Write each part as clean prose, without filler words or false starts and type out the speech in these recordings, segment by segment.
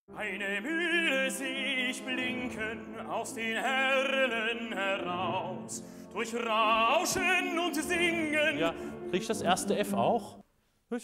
Eine Mühle seh ich blinken aus den Erlen heraus, durch Rauschen und Singen. Ja, krieg ich das erste F auch? Durch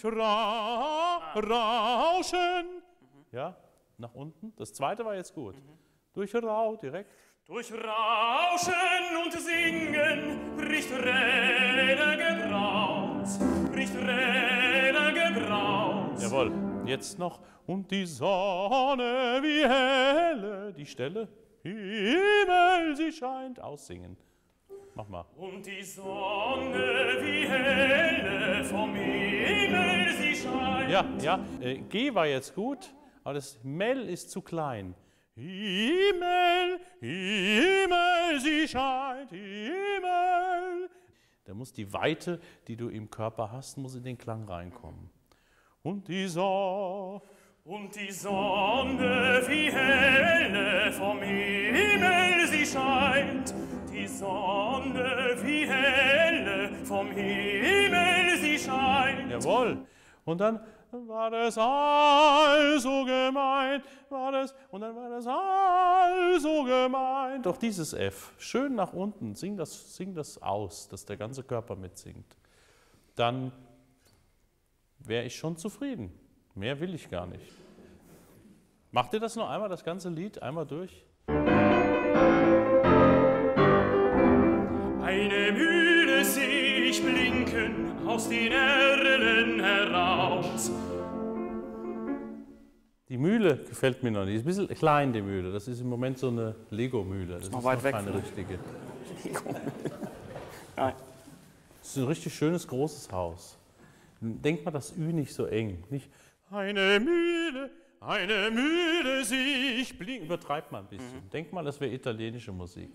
Rauschen. Ja, nach unten. Das zweite war jetzt gut. Durch direkt. Durch Rauschen und Singen bricht Räder Graus, bricht Räder Graus. Jawohl, jetzt noch. Und die Sonne wie helle, die Stelle, Himmel, sie scheint, aussingen. Mach mal. Und die Sonne wie helle vom Himmel sie scheint. Ja, G war jetzt gut, aber das Mel ist zu klein. Himmel, Himmel, sie scheint, Himmel. Da muss die Weite, die du im Körper hast, muss in den Klang reinkommen. Und die Sonne wie helle vom Himmel sie scheint. Die Sonne wie helle vom Himmel sie scheint. Jawohl. Und dann war das also gemeint, und dann war das also gemeint. Doch dieses F, schön nach unten, sing das aus, dass der ganze Körper mitsingt. Dann wäre ich schon zufrieden. Mehr will ich gar nicht. Macht ihr das noch einmal, das ganze Lied, einmal durch? Eine Mühle seh ich blinken aus den Erlen heraus. Die Mühle gefällt mir noch nicht. Ist ein bisschen klein, die Mühle. Das ist im Moment so eine Lego-Mühle. Das ist noch weit weg keine von- richtige. Nein. Das ist ein richtig schönes, großes Haus. Denkt mal das Ü nicht so eng. Nicht eine Mühle sehe ich blinken. Übertreibt mal ein bisschen. Denkt mal, das wäre italienische Musik.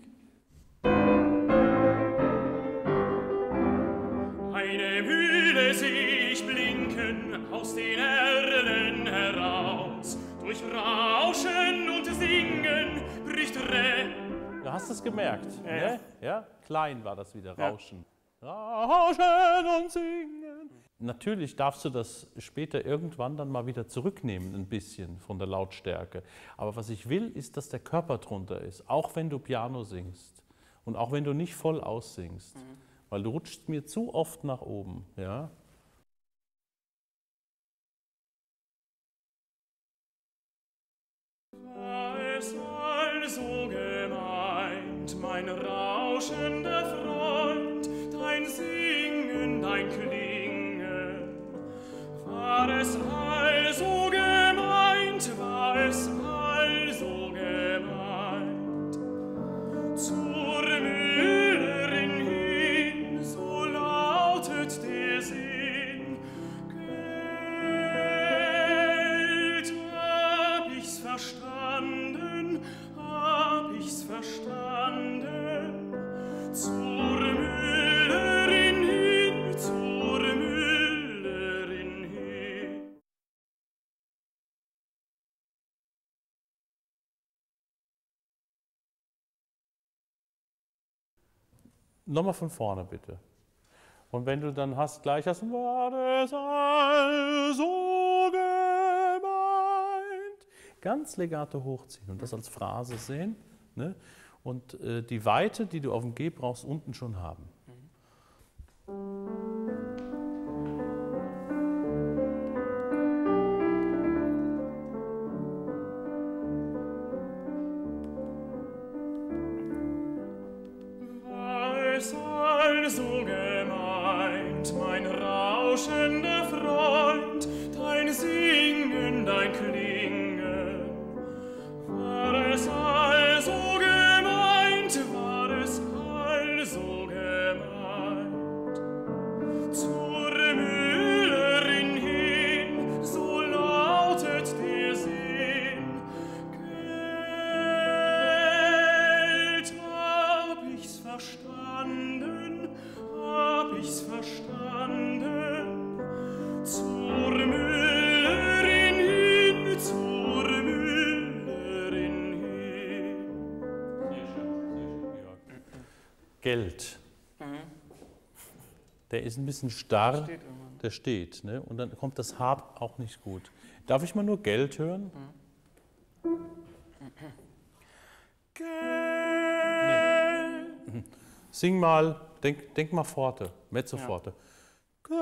Eine Mühle seh ich blinken aus den Erlen heraus. Durch Rauschen und Singen bricht Du hast es gemerkt. Ja, Ne? Ja? Klein war das wieder, Rauschen. Rauschen und Singen. Natürlich darfst du das später irgendwann dann mal wieder zurücknehmen, ein bisschen von der Lautstärke. Aber was ich will, ist, dass der Körper drunter ist, auch wenn du Piano singst und auch wenn du nicht voll aussingst. Weil du rutschst mir zu oft nach oben. Ja? War es also gemeint, mein rauschender Freund, dein Singen, dein Klingen? War es also gemeint, war es also gemeint? Zur Müllerin hin, so lautet der Sinn. Geld, hab ich's verstanden, hab ich's verstanden. Zur Müllerin hin, zur Müllerin hin. Nochmal von vorne bitte. Und wenn du dann gleich hast, war es also gemeint, ganz legato hochziehen und das als Phrase sehen. Ne? Und die Weite, die du auf dem G brauchst, unten schon haben. War es also gemeint, mein rauschender Freund, dein Singen, dein Klingen? War es also gemeint, war es also gemeint? Zur Müllerin hin, so lautet der Sinn. Geld, hab ich's verstanden, hab ich's verstanden. Zur Müllerin hin, zur Müllerin hin. Sehr schön, Georg. Geld. Der ist ein bisschen starr, Steht irgendwann. der steht. Ne? Und dann kommt das Hab auch nicht gut. Darf ich mal nur Geld hören? Sing mal, denk mal forte, mezzo Ja. forte. Geld,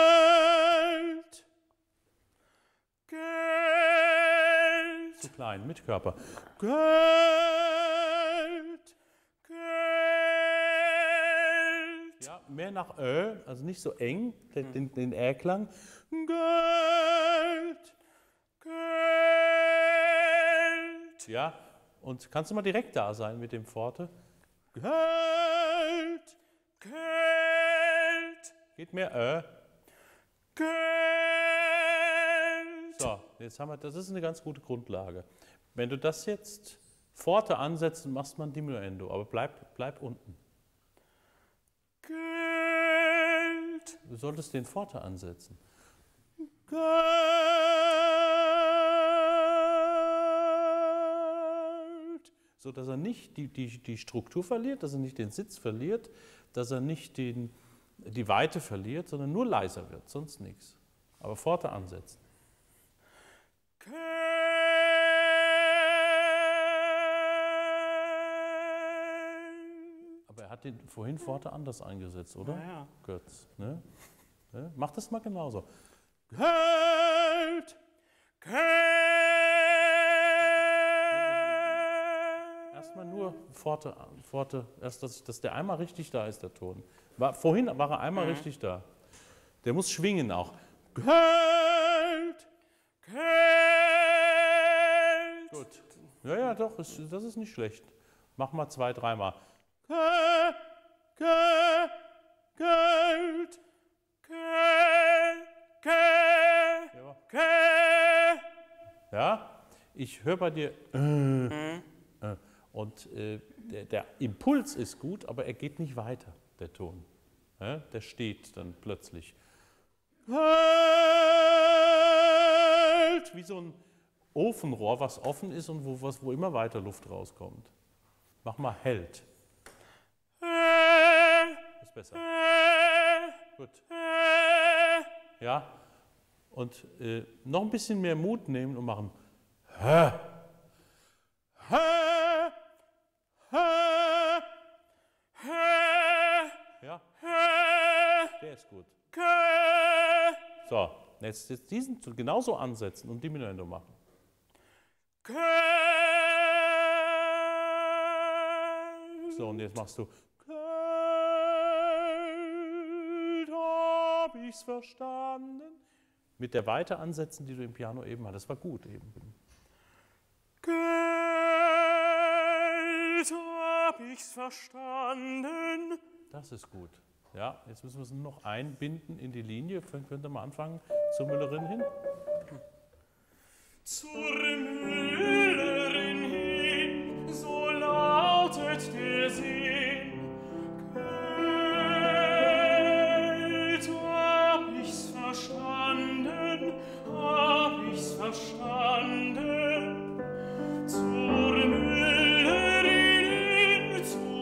Geld, Zu klein, mit Körper. Geld, Geld. Ja, mehr nach also nicht so eng, den Ä-Klang. Geld. Geld, Ja, und kannst du mal direkt da sein mit dem Forte? Geld. Geld, Geht mehr Geld. So, jetzt haben wir, das ist eine ganz gute Grundlage. Wenn du das jetzt Forte ansetzt, machst man Diminuendo, aber bleib unten. Geld, Du solltest den Forte ansetzen. Geld. So dass er nicht die Struktur verliert, dass er nicht den Sitz verliert, dass er nicht die Weite verliert, sondern nur leiser wird, sonst nichts. Aber Forte ansetzen. Geld. Aber er hat den vorhin Forte anders eingesetzt, oder? Ja. Götz. Ne? Ne? Mach das mal genauso. Geld, Geld. Erstmal nur Forte, erst dass der einmal richtig da ist, der Ton. Vorhin war er einmal richtig da. Der muss schwingen auch. Geld, Geld. Gut. Ja, doch, das ist nicht schlecht. Mach mal 2, 3 Mal. Geld, Geld, Geld, Geld, Ja. Geld. Ja? Ich höre bei dir. Und der Impuls ist gut, aber er geht nicht weiter, der Ton. Ja? Der steht dann plötzlich. Geld, Wie so ein Ofenrohr, was offen ist und wo immer weiter Luft rauskommt. Mach mal hält. Ist besser. Gut. Ja. Und noch ein bisschen mehr Mut nehmen und machen. Hä? Hä, hä, hä, Ja, hä, der ist gut. Geld, So, jetzt diesen genauso ansetzen und Diminuendo machen. Geld. So, und jetzt machst du. Geld, hab ich's verstanden. Mit der Weite ansetzen, die du im Piano eben hattest. Das war gut eben. Geld, hab ich's verstanden. Das ist gut. Ja, jetzt müssen wir es nur noch einbinden in die Linie. Könnt ihr mal anfangen zur Müllerin hin? Zur Müllerin hin, so lautet der Sinn. Geld, hab ich's verstanden, hab ich's verstanden. Zur Müllerin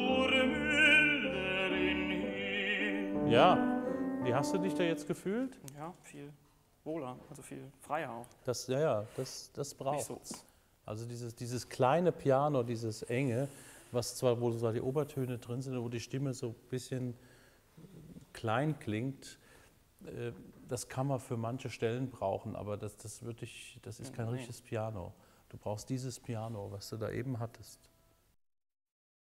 hin. Ja, wie hast du dich da jetzt gefühlt? Ja, viel wohler, also viel freier auch. Das braucht Nicht so. Also dieses kleine Piano, dieses enge, wo so die Obertöne drin sind, wo die Stimme so ein bisschen klein klingt, das kann man für manche Stellen brauchen, aber das ist kein richtiges Piano. Du brauchst dieses Piano, was du da eben hattest.